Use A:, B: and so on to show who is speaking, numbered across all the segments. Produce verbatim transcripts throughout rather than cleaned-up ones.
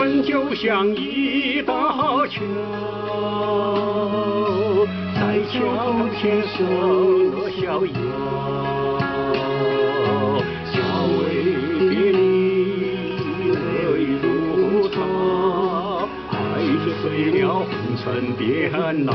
A: 生就像一道桥，在桥前守乐逍遥。小为别离，泪如潮，爱着碎了红尘颠倒。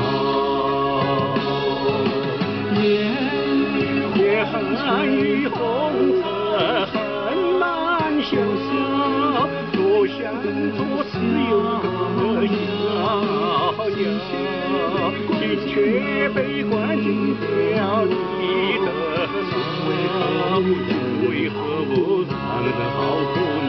A: 夜寒雨红尘恨难消消，多想做自由的逍遥，心却被关进了你的牢，为何不让人好苦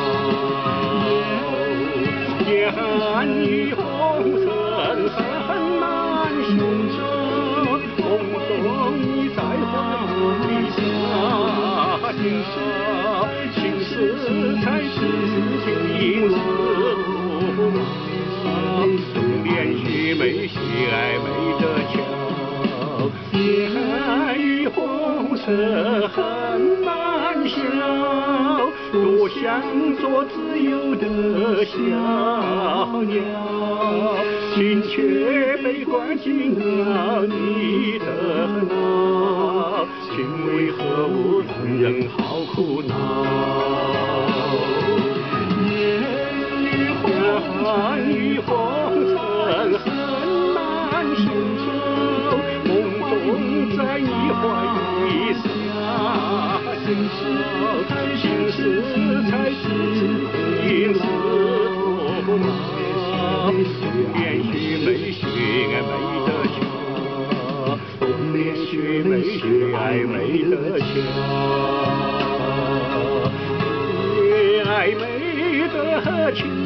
A: 恼？夜寒雨红尘恨难消消，梦中你在怀里下下，情丝才是情丝不老，冬眠须眉须暧昧的桥，夜寒雨红尘恨难消，多想做自由的逍遥，心却被关进了你的牢，情为何物让人好苦恼？夜寒雨红尘恨难消，梦中在你怀里下下，情丝才是情丝不老，冬眠须眉须暧昧的桥，冬眠须眉须暧昧的桥，越暧昧的桥。